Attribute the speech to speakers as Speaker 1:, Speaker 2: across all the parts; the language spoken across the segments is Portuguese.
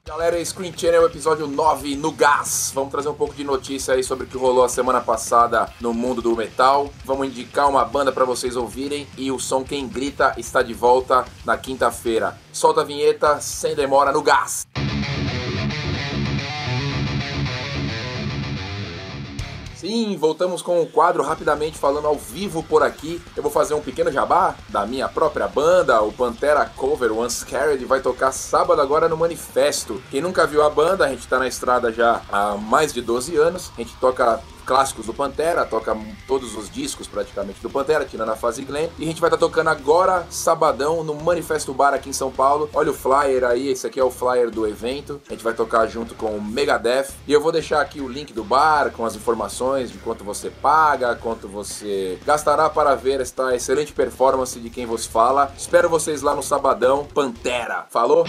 Speaker 1: Galera, Screen Channel, episódio 9 no gás. Vamos trazer um pouco de notícia aí sobre o que rolou a semana passada no mundo do metal. Vamos indicar uma banda pra vocês ouvirem e o som Quem Grita está de volta na quinta-feira. Solta a vinheta, sem demora, no gás. Sim, voltamos com o quadro rapidamente falando ao vivo por aqui. Eu vou fazer um pequeno jabá da minha própria banda, o Pantera Cover, o Unscared, vai tocar sábado agora no Manifesto. Quem nunca viu a banda, a gente tá na estrada já há mais de 12 anos, a gente toca clássicos do Pantera, toca todos os discos praticamente do Pantera, tirando a fase glam, e a gente vai estar tocando agora, sabadão, no Manifesto Bar aqui em São Paulo. Olha o flyer aí, esse aqui é o flyer do evento, a gente vai tocar junto com o Megadeth, e eu vou deixar aqui o link do bar, com as informações de quanto você paga, quanto você gastará para ver esta excelente performance de quem vos fala. Espero vocês lá no sabadão, Pantera, falou?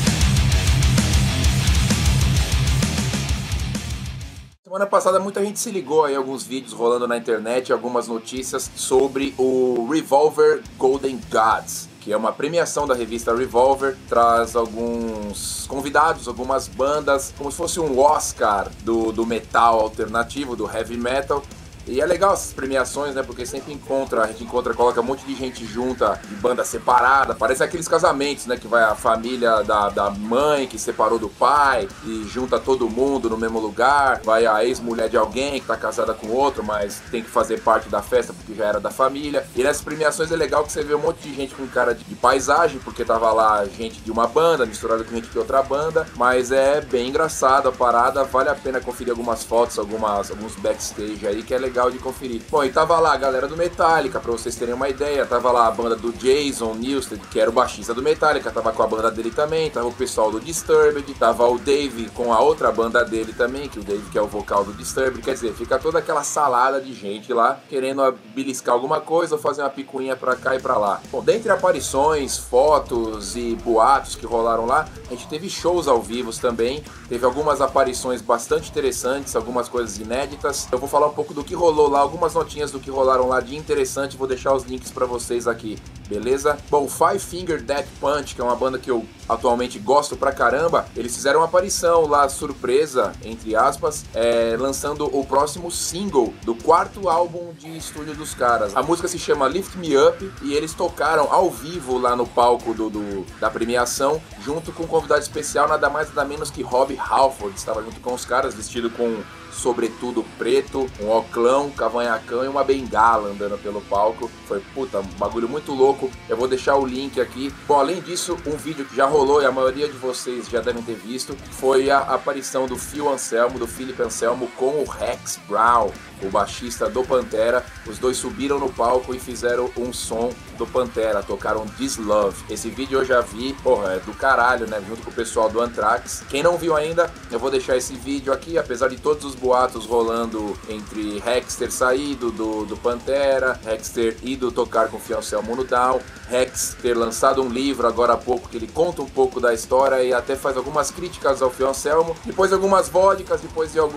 Speaker 1: Semana passada muita gente se ligou aí, alguns vídeos rolando na internet, algumas notícias sobre o Revolver Golden Gods, que é uma premiação da revista Revolver, traz alguns convidados, algumas bandas, como se fosse um Oscar do metal alternativo, do heavy metal. E é legal essas premiações, né, porque sempre a gente encontra, coloca um monte de gente junta, de banda separada, parece aqueles casamentos, né, que vai a família da mãe que separou do pai e junta todo mundo no mesmo lugar, vai a ex-mulher de alguém que tá casada com outro, mas tem que fazer parte da festa porque já era da família. E nessas premiações é legal que você vê um monte de gente com cara de paisagem, porque tava lá gente de uma banda misturada com gente de outra banda, mas é bem engraçado a parada, vale a pena conferir algumas fotos, alguns backstage aí que é legal de conferir. Bom, e tava lá a galera do Metallica, pra vocês terem uma ideia, tava lá a banda do Jason Newsted, que era o baixista do Metallica, tava com a banda dele também, tava o pessoal do Disturbed, tava o Dave com a outra banda dele também, que o Dave que é o vocal do Disturbed, quer dizer, fica toda aquela salada de gente lá, querendo beliscar alguma coisa ou fazer uma picuinha pra cá e pra lá. Bom, dentre aparições, fotos e boatos que rolaram lá, a gente teve shows ao vivo também, teve algumas aparições bastante interessantes, algumas coisas inéditas. Eu vou falar um pouco do que rolou lá, algumas notinhas do que rolaram lá de interessante, vou deixar os links pra vocês aqui, beleza? Bom, Five Finger Death Punch, que é uma banda que eu atualmente gosto pra caramba, eles fizeram uma aparição lá, surpresa, entre aspas, lançando o próximo single do quarto álbum de estúdio dos caras. A música se chama Lift Me Up e eles tocaram ao vivo lá no palco da premiação, junto com um convidado especial, nada mais nada menos que Rob Halford, estava junto com os caras, vestido com sobretudo preto, um oclão, cavanhacão e uma bengala andando pelo palco. Foi, puta, um bagulho muito louco. Eu vou deixar o link aqui. Bom, além disso, um vídeo que já rolou e a maioria de vocês já devem ter visto, foi a aparição do Philip Anselmo com o Rex Brown, o baixista do Pantera. Os dois subiram no palco e fizeram um som do Pantera, tocaram This Love. Esse vídeo eu já vi, porra, é do caralho, né, junto com o pessoal do Anthrax. Quem não viu ainda, eu vou deixar esse vídeo aqui, apesar de todos os boatos rolando entre Rex ter saído do Pantera, Rex ter ido tocar com o Phil Anselmo no Down, Rex ter lançado um livro agora há pouco que ele conta um pouco da história e até faz algumas críticas ao Phil Anselmo, depois de algumas vodkas, depois de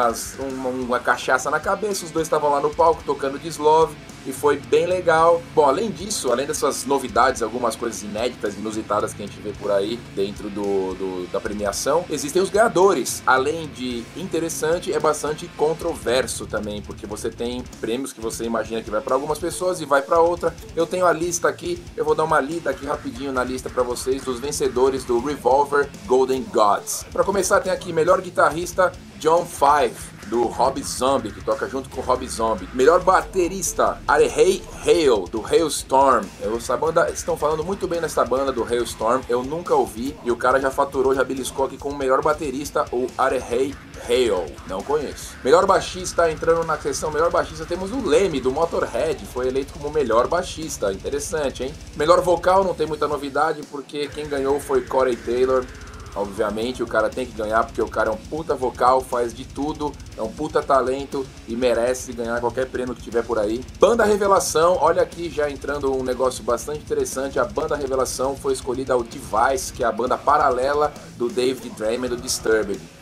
Speaker 1: uma cachaça na cabeça, os dois estavam lá no palco tocando This Love e foi bem legal. Bom, além disso, além dessas novidades, algumas coisas inéditas, inusitadas que a gente vê por aí dentro da premiação, existem os ganhadores. Além de interessante, é bastante controverso também, porque você tem prêmios que você imagina que vai para algumas pessoas e vai para outra. Eu tenho a lista aqui, eu vou dar uma lida aqui rapidinho na lista para vocês dos vencedores do Revolver Golden Gods. Para começar, tem aqui melhor guitarrista John Five, do Rob Zombie, que toca junto com o Rob Zombie. Melhor baterista, Arehei Hale, do Hailstorm. Essa banda, estão falando muito bem nessa banda do Hailstorm, eu nunca ouvi, e o cara já faturou, já beliscou aqui com o melhor baterista, o Arehei Hale, não conheço. Melhor baixista, entrando na seção melhor baixista, temos o Lemmy, do Motorhead, foi eleito como melhor baixista, interessante, hein? Melhor vocal, não tem muita novidade, porque quem ganhou foi Corey Taylor. Obviamente o cara tem que ganhar porque o cara é um puta vocal, faz de tudo, é um puta talento e merece ganhar qualquer prêmio que tiver por aí. Banda Revelação, olha aqui já entrando um negócio bastante interessante, a Banda Revelação foi escolhida ao Device, que é a banda paralela do David Draymond do Disturbed.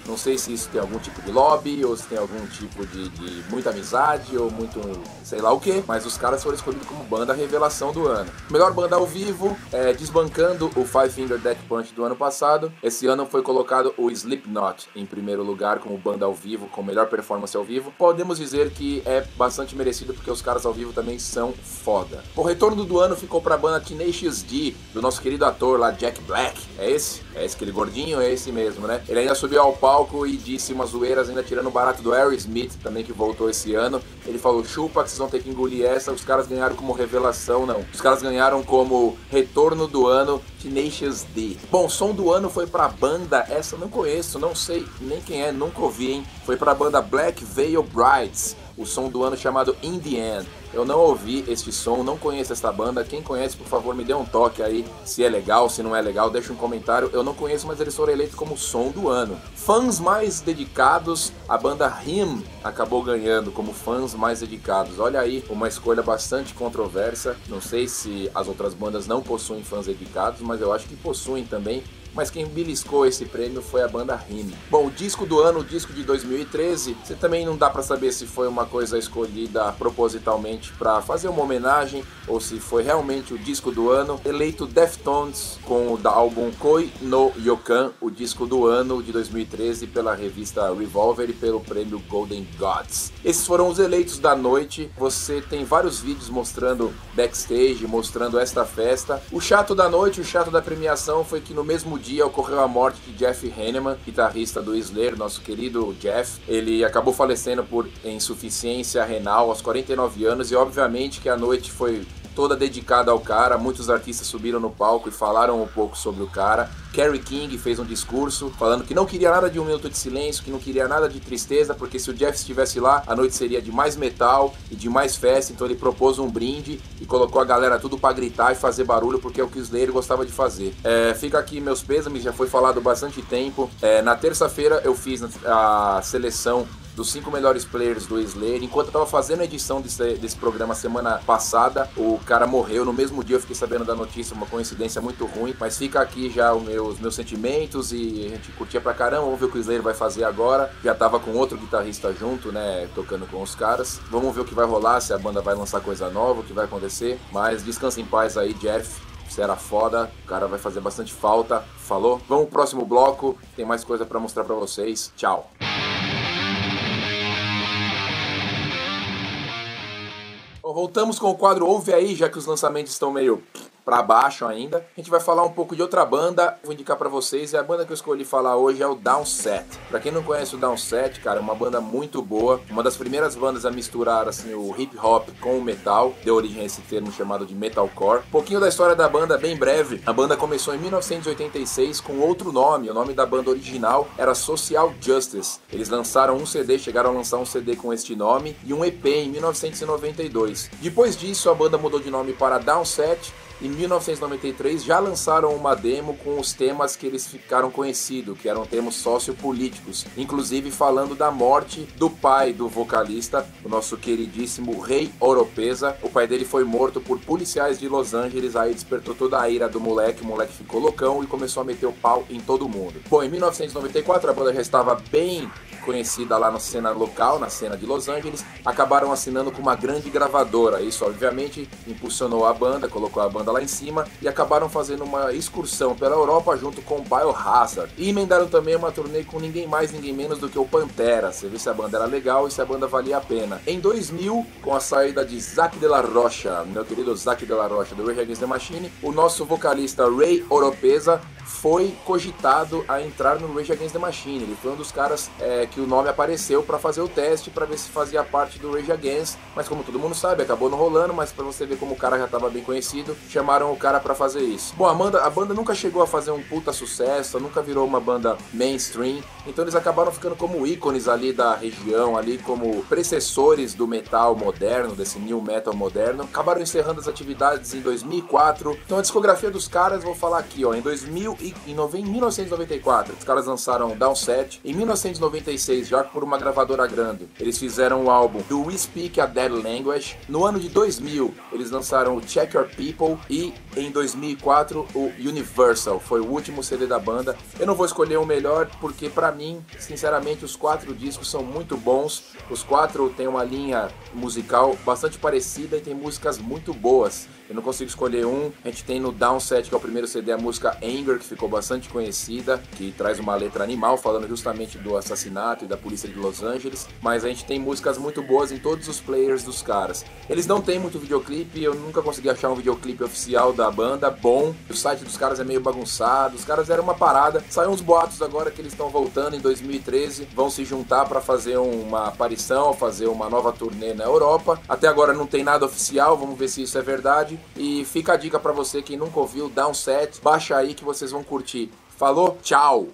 Speaker 1: Não sei se isso tem algum tipo de lobby, ou se tem algum tipo de muita amizade, ou muito sei lá o que, mas os caras foram escolhidos como banda revelação do ano. Melhor banda ao vivo, desbancando o Five Finger Death Punch do ano passado. Esse ano foi colocado o Slipknot em primeiro lugar como banda ao vivo, com melhor performance ao vivo. Podemos dizer que é bastante merecido, porque os caras ao vivo também são foda. O retorno do ano ficou pra banda Tenacious D, do nosso querido ator lá, Jack Black. É esse? É esse, aquele gordinho? É esse mesmo, né? Ele ainda subiu ao palco e disse umas zoeiras, ainda tirando o barato do Aerosmith, também, que voltou esse ano. Ele falou, chupa que vocês vão ter que engolir essa. Os caras ganharam como revelação, não. Os caras ganharam como retorno do ano, Tenacious D. Bom, som do ano foi pra banda, essa eu não conheço, não sei nem quem é, nunca ouvi, hein? Foi pra banda Black Veil Brides. O som do ano chamado In The End. Eu não ouvi este som, não conheço esta banda. Quem conhece, por favor, me dê um toque aí, se é legal, se não é legal, deixa um comentário. Eu não conheço, mas eles foram eleitos como som do ano. Fãs mais dedicados, a banda Him acabou ganhando como fãs mais dedicados. Olha aí, uma escolha bastante controversa. Não sei se as outras bandas não possuem fãs dedicados, mas eu acho que possuem também. Mas quem beliscou esse prêmio foi a banda Rime. Bom, o disco do ano, o disco de 2013, você também não dá pra saber se foi uma coisa escolhida propositalmente pra fazer uma homenagem ou se foi realmente o disco do ano. Eleito Deftones com o álbum Koi no Yokan, o disco do ano de 2013 pela revista Revolver e pelo prêmio Golden Gods. Esses foram os eleitos da noite. Você tem vários vídeos mostrando backstage, mostrando esta festa. O chato da noite, o chato da premiação foi que no mesmo dia ocorreu a morte de Jeff Hanneman, guitarrista do Slayer, nosso querido Jeff. Ele acabou falecendo por insuficiência renal aos 49 anos e obviamente que a noite foi toda dedicada ao cara. Muitos artistas subiram no palco e falaram um pouco sobre o cara. Kerry King fez um discurso falando que não queria nada de um minuto de silêncio, que não queria nada de tristeza, porque se o Jeff estivesse lá, a noite seria de mais metal e de mais festa. Então ele propôs um brinde e colocou a galera tudo pra gritar e fazer barulho, porque é o que o Slayer gostava de fazer. Fica aqui meus pêsames, já foi falado bastante tempo. Na terça-feira eu fiz a seleção dos 5 melhores players do Slayer. Enquanto eu tava fazendo a edição desse programa semana passada, o cara morreu. No mesmo dia eu fiquei sabendo da notícia, uma coincidência muito ruim. Mas fica aqui já os meus sentimentos e a gente curtia pra caramba. Vamos ver o que o Slayer vai fazer agora. Já tava com outro guitarrista junto, né, tocando com os caras. Vamos ver o que vai rolar, se a banda vai lançar coisa nova, o que vai acontecer. Mas descansa em paz aí, Jeff. Você era foda, o cara vai fazer bastante falta. Falou? Vamos pro próximo bloco, tem mais coisa pra mostrar pra vocês. Tchau! Voltamos com o quadro Ouve Aí, já que os lançamentos estão meio pra baixo ainda. A gente vai falar um pouco de outra banda, vou indicar pra vocês, e a banda que eu escolhi falar hoje é o Downset. Pra quem não conhece o Downset, cara, é uma banda muito boa, uma das primeiras bandas a misturar assim o hip hop com o metal, deu origem a esse termo chamado de metalcore. Um pouquinho da história da banda, bem breve. A banda começou em 1986 com outro nome, o nome da banda original era Social Justice. Eles lançaram um CD, chegaram a lançar um CD com este nome e um EP em 1992. Depois disso, a banda mudou de nome para Downset. Em 1993 já lançaram uma demo com os temas que eles ficaram conhecidos, que eram temas sociopolíticos, inclusive falando da morte do pai do vocalista, o nosso queridíssimo Ray Oropeza. O pai dele foi morto por policiais de Los Angeles, aí despertou toda a ira do moleque, o moleque ficou loucão e começou a meter o pau em todo mundo. Bom, em 1994 a banda já estava bem conhecida lá na cena local, na cena de Los Angeles, acabaram assinando com uma grande gravadora. Isso obviamente impulsionou a banda, colocou a banda lá em cima e acabaram fazendo uma excursão pela Europa junto com o Biohazard. E emendaram também uma turnê com ninguém mais, ninguém menos do que o Pantera. Você vê se a banda era legal e se a banda valia a pena. Em 2000, com a saída de Zack de la Rocha, meu querido Zack de la Rocha do Rage Against the Machine, o nosso vocalista Ray Oropeza foi cogitado a entrar no Rage Against the Machine. Ele foi um dos caras que o nome apareceu para fazer o teste, para ver se fazia parte do Rage Against, mas como todo mundo sabe, acabou não rolando. Mas para você ver como o cara já estava bem conhecido, chamaram o cara para fazer isso. Bom, a banda nunca chegou a fazer um puta sucesso, nunca virou uma banda mainstream, então eles acabaram ficando como ícones ali da região, ali como precessores do metal moderno, desse new metal moderno. Acabaram encerrando as atividades em 2004. Então a discografia dos caras, vou falar aqui, ó, em 2000 1994, os caras lançaram Downset. Em 1996, já por uma gravadora grande, eles fizeram o álbum Do We Speak a Dead Language. No ano de 2000, eles lançaram o Check Your People. E em 2004, o Universal. Foi o último CD da banda. Eu não vou escolher o melhor, porque pra mim, sinceramente, os 4 discos são muito bons. Os 4 têm uma linha musical bastante parecida e tem músicas muito boas. Eu não consigo escolher um. A gente tem no Downset, que é o primeiro CD, a música Anger, que ficou bastante conhecida, que traz uma letra animal, falando justamente do assassinato e da polícia de Los Angeles. Mas a gente tem músicas muito boas em todos os players dos caras. Eles não têm muito videoclipe, eu nunca consegui achar um videoclipe oficial da banda bom. O site dos caras é meio bagunçado, os caras eram uma parada. Saiu uns boatos agora que eles estão voltando em 2013, vão se juntar para fazer uma aparição, fazer uma nova turnê na Europa. Até agora não tem nada oficial, vamos ver se isso é verdade. E fica a dica pra você, quem nunca ouviu, Downset, baixa aí que vocês vão curtir. Falou, tchau!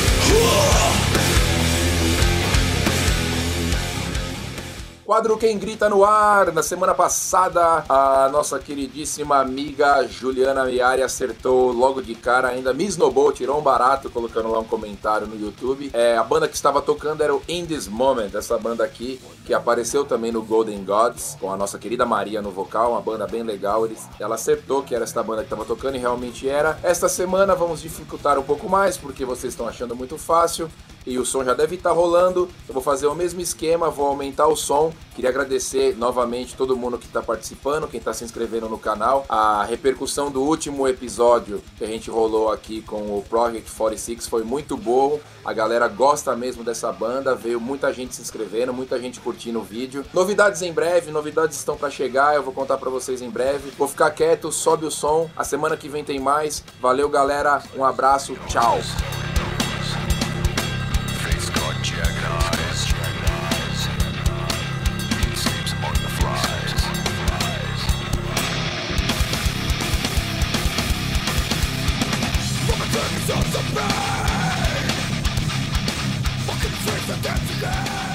Speaker 1: Quadro Quem Grita no Ar. Na semana passada, a nossa queridíssima amiga Juliana Miari acertou logo de cara, ainda me esnobou, tirou um barato colocando lá um comentário no YouTube. A banda que estava tocando era o In This Moment, essa banda aqui, que apareceu também no Golden Gods, com a nossa querida Maria no vocal, uma banda bem legal. Ela acertou que era essa banda que estava tocando e realmente era. Esta semana vamos dificultar um pouco mais, porque vocês estão achando muito fácil. E o som já deve estar rolando. Eu vou fazer o mesmo esquema, vou aumentar o som. Queria agradecer novamente todo mundo que está participando, quem está se inscrevendo no canal. A repercussão do último episódio que a gente rolou aqui com o Project 46 foi muito bom. A galera gosta mesmo dessa banda, veio muita gente se inscrevendo, muita gente curtindo o vídeo. Novidades em breve, novidades estão para chegar, eu vou contar para vocês em breve. Vou ficar quieto, sobe o som. A semana que vem tem mais. Valeu, galera. Um abraço, tchau. Fucking face the death again.